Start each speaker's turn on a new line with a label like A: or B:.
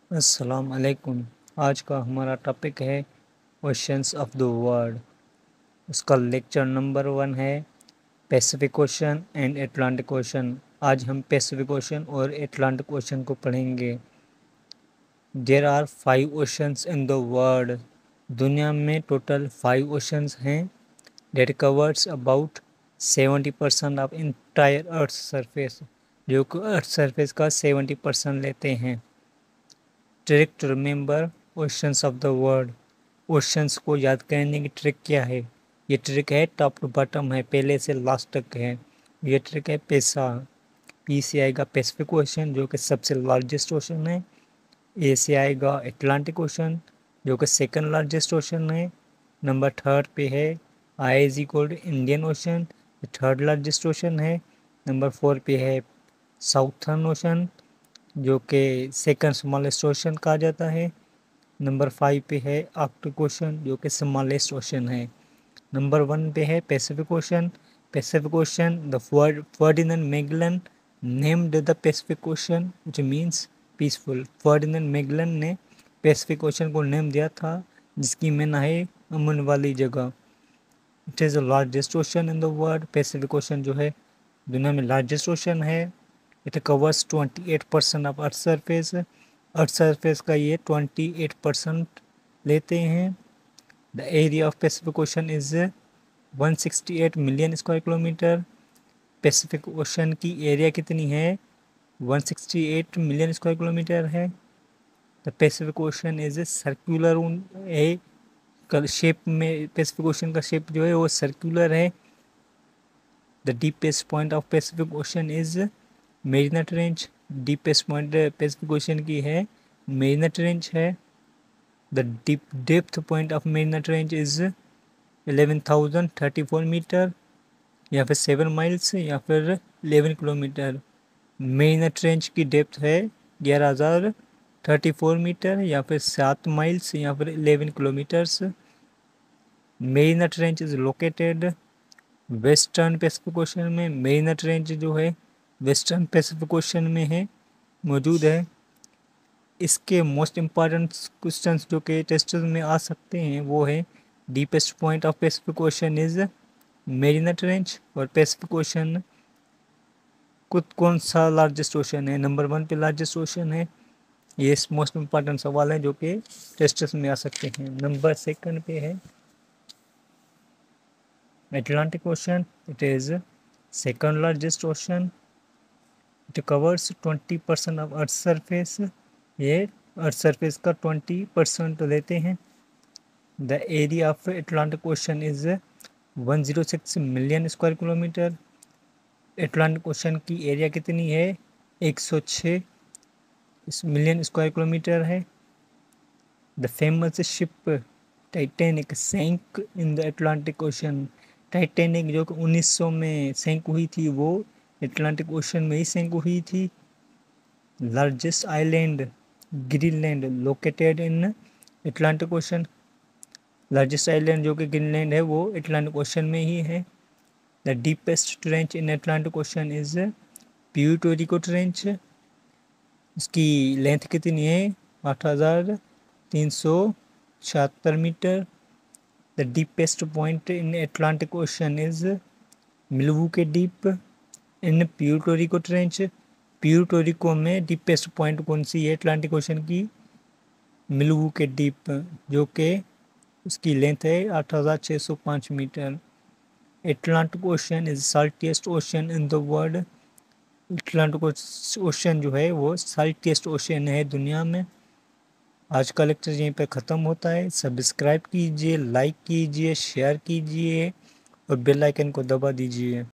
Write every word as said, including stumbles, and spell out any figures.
A: अस्सलाम वालेकुम। आज का हमारा टॉपिक है ओशंस ऑफ द वर्ल्ड। उसका लेक्चर नंबर वन है Pacific Ocean and Atlantic Ocean. आज हम पैसिफिक ओशन और एटलांटिक ओशन को पढ़ेंगे। There are five oceans in the world. दुनिया में टोटल फाइव ओशंस हैं। That covers about seventy percent of entire earth surface, जो कि अर्थ सरफेस का सेवेंटी परसेंट लेते हैं। Trick to remember oceans of the world. Oceans को याद करने की ट्रिक क्या है? ये ट्रिक है टॉप टू बॉटम है, पहले से लास्ट तक है। ये ट्रिक है पैसा। पी से आएगा पैसिफिक ओशन, जो कि सबसे लार्जेस्ट ओशन है। ए से आएगा अटलांटिक ओशन, जो कि सेकंड लार्जेस्ट ओशन है। नंबर थर्ड पे है I is equal to Indian Ocean, third largest ocean है। नंबर फोर पे है साउथर्न ओशन, जो कि सेकंड स्मॉलेस्ट ओशन कहा जाता है। नंबर फाइव पे है आर्कटिक ओशन, जो कि स्मॉलेस्ट ओशन है। नंबर वन पे है Pacific Ocean. Pacific Ocean, the Ferdinand Magellan named the Pacific Ocean which means peaceful. Ferdinand Magellan ने पैसिफिक ओशन को नेम दिया था, जिसकी मीना है अमन वाली जगह। It is the largest ocean in the world. Pacific Ocean जो है दुनिया में लार्जेस्ट ओशन है। It covers twenty eight percent of earth surface. Earth surface का ये ट्वेंटी एट परसेंट लेते हैं। The area of Pacific Ocean is one sixty eight million square kilometre. Pacific Ocean की एरिया कितनी है? One sixty eight million square kilometre है। The Pacific Ocean is circular a shape में। पैसिफिक ओशन का शेप जो है वो सर्कुलर है। The deepest point of Pacific Ocean is Mariana Trench. Deepest point Pacific Ocean की है मेरिना ट्रेंच है। The deep depth point of Merina Trench is eleven thousand thirty four metre, या फिर सेवन माइल्स, या फिर इलेवन किलोमीटर। मेरिना ट्रेंच की depth है ग्यारह हज़ार थर्टी फोर मीटर, या फिर सात माइल्स, या फिर eleven kilometres. Mariana Trench is located western Pacific Ocean में। मेरिना ट्रेंच जो है वेस्टर्न पैसिफिक ओशन में है, मौजूद है। इसके मोस्ट इम्पॉर्टेंट क्वेश्चंस जो कि टेस्ट में आ सकते हैं वो है deepest point of Pacific Ocean is Mariana Trench, और पैसिफिक ओशन खुद कौन सा लार्जेस्ट ओशन है? नंबर वन पे लार्जेस्ट ओशन है। ये मोस्ट इम्पॉर्टेंट सवाल है जो कि टेस्ट में आ सकते हैं। नंबर सेकंड पे है Atlantic Ocean. It is second largest ocean. It covers twenty percent of Earth's surface. ये अर्थ सरफेस का ट्वेंटी परसेंट लेते हैं। The area of Atlantic Ocean is one zero six million square kilometre. Atlantic Ocean की area कितनी है? एक सौ छः मिलियन स्क्वायर किलोमीटर है। The famous ship Titanic sank in the Atlantic Ocean. Titanic जो कि उन्नीस सौ में सैंक हुई थी, वो अटलांटिक ओशन में ही सैंक हुई थी। Largest island Greenland located in Atlantic Ocean. Largest island जो कि ग्रीनलैंड है वो अटलांटिक ओशन में ही है। The deepest trench in Atlantic Ocean is Puerto Rico Trench. इसकी लेंथ कितनी है? आठ हज़ार तीन सौ छिहत्तर metre. The deepest point in Atlantic Ocean is Milwaukee Deep in Puerto Rico Trench. Puerto Rico में डीपेस्ट पॉइंट कौन सी है अटलांटिक ओशन की? मिल्वुके डीप, जो कि उसकी लेंथ है आठ हज़ार छः सौ पाँच metre. Atlantic Ocean is saltiest ocean in the world. Atlantic Ocean जो है वो साल्टिएस्ट ओशन है दुनिया में। आज का लेक्चर यहीं पे ख़त्म होता है। सब्सक्राइब कीजिए, लाइक कीजिए, शेयर कीजिए और बेल आइकन को दबा दीजिए।